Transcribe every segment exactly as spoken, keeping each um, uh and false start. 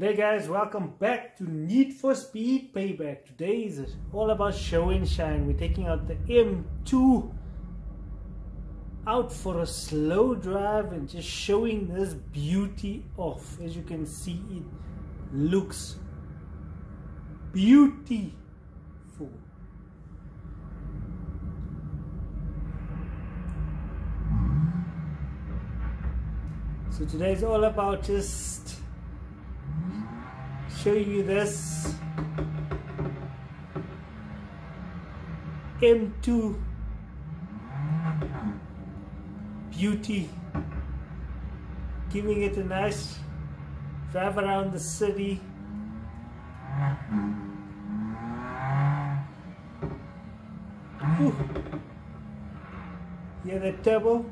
Hey guys, welcome back to Need for Speed Payback. Today is all about show and shine. We're taking out the M two out for a slow drive and just showing this beauty off. As you can see, it looks beautiful. So today is all about just showing you this M two beauty, giving it a nice drive around the city. Ooh. Hear that turbo?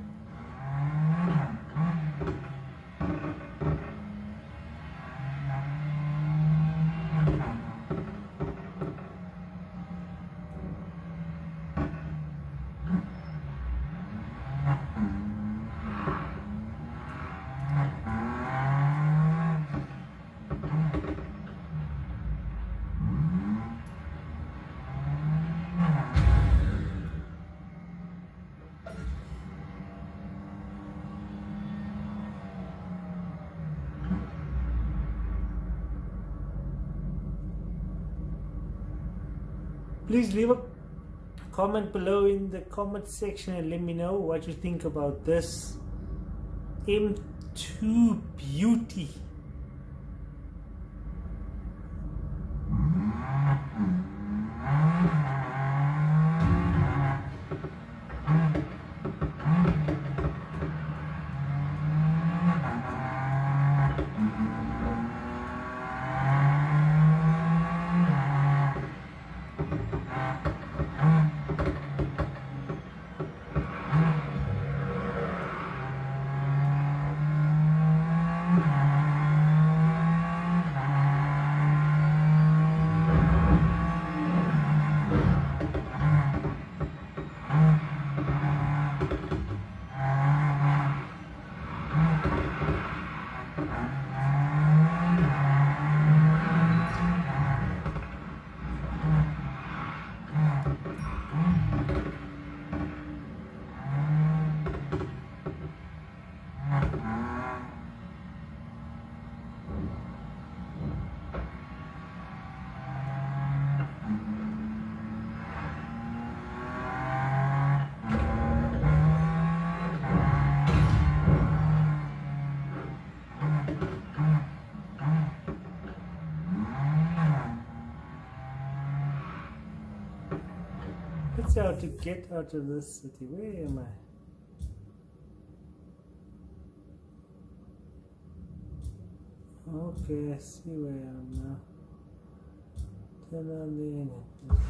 Please leave a comment below in the comment section and let me know what you think about this M two beauty. Let's see how to get out of this city. Where am I? Okay, I see where I am now. Turn on the internet.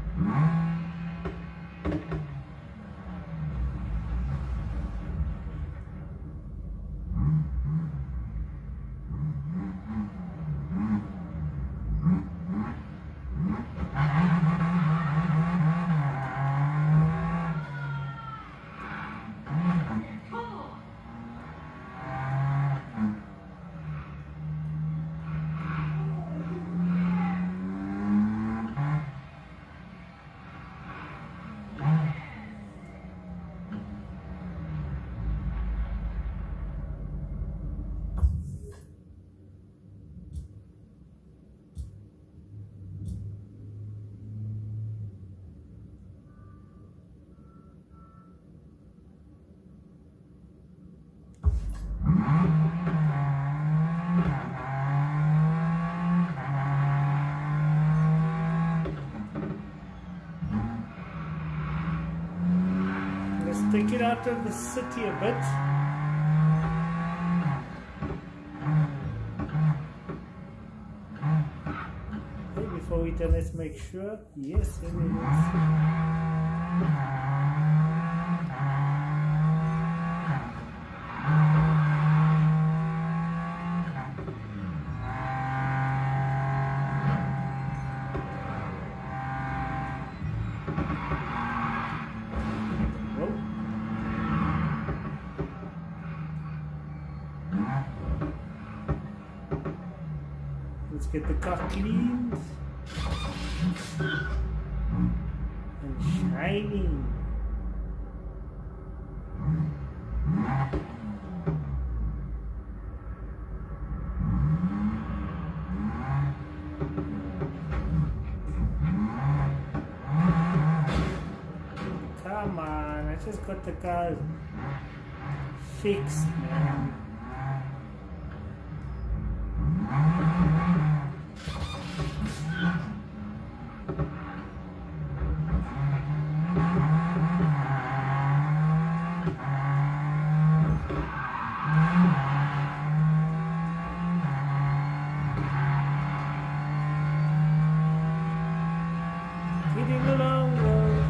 Let's take it out of the city a bit. Okay, before we turn, let's make sure. Yes, it is. get the car cleaned and shining. Come on, I just got the car fixed, man. Hitting the long road.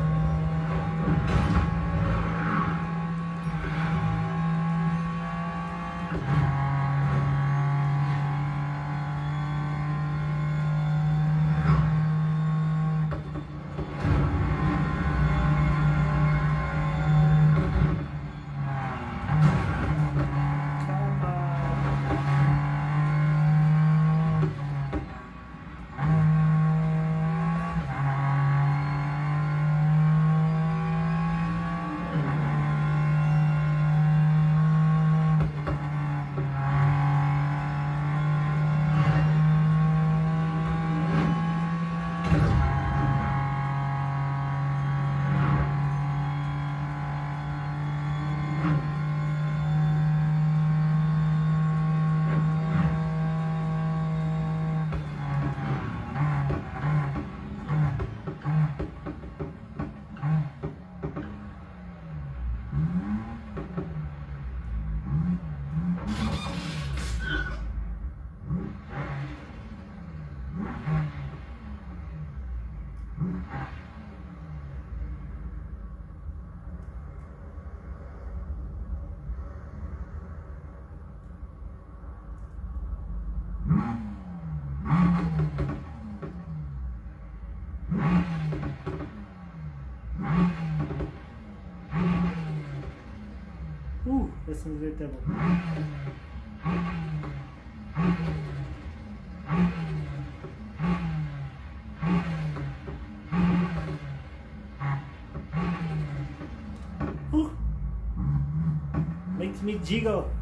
Ooh, that's some great demo. Ooh, makes me jiggle.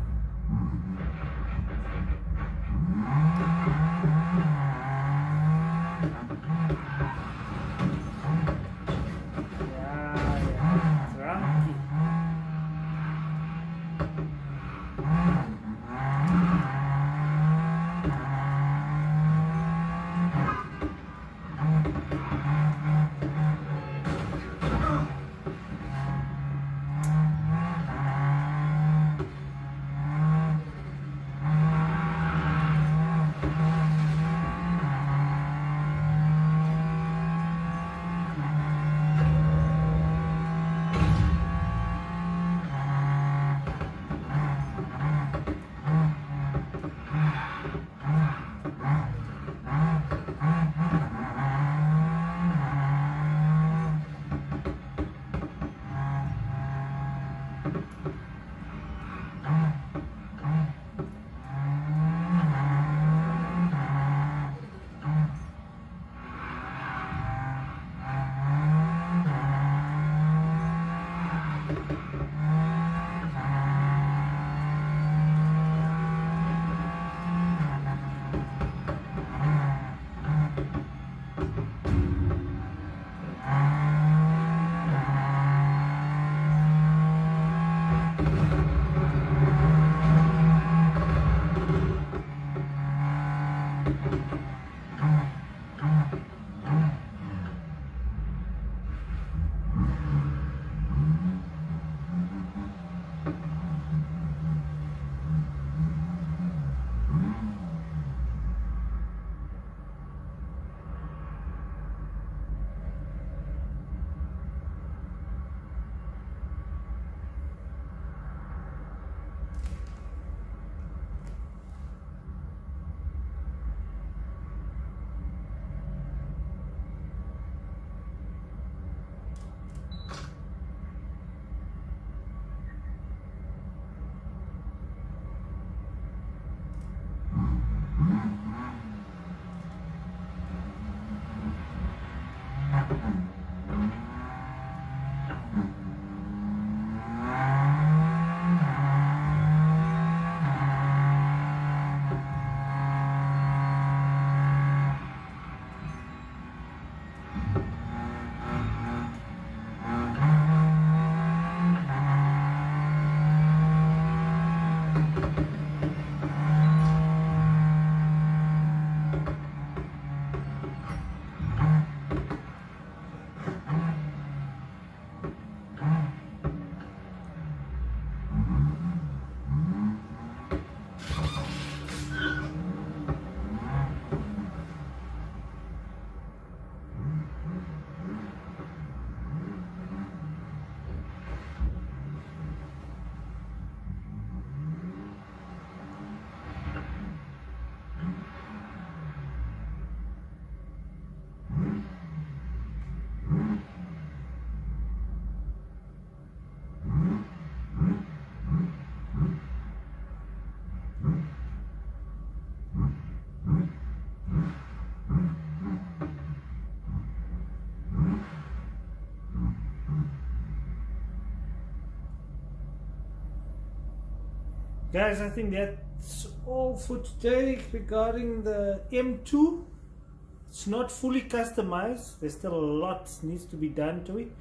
Guys, I think that's all for today regarding the M two. It's not fully customized. There's still a lot needs to be done to it.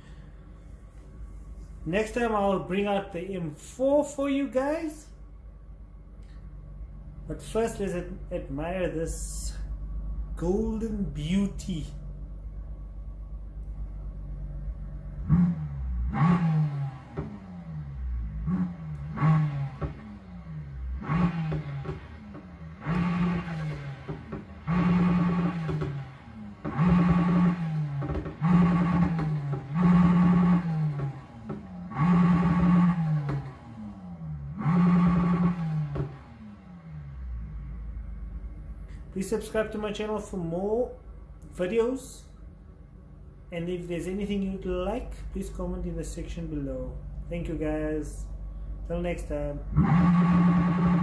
Next time I'll bring out the M four for you guys. But first, let's ad admire this golden beauty. Please subscribe to my channel for more videos, and if there's anything you'd like, please comment in the section below. Thank you guys. Till next time.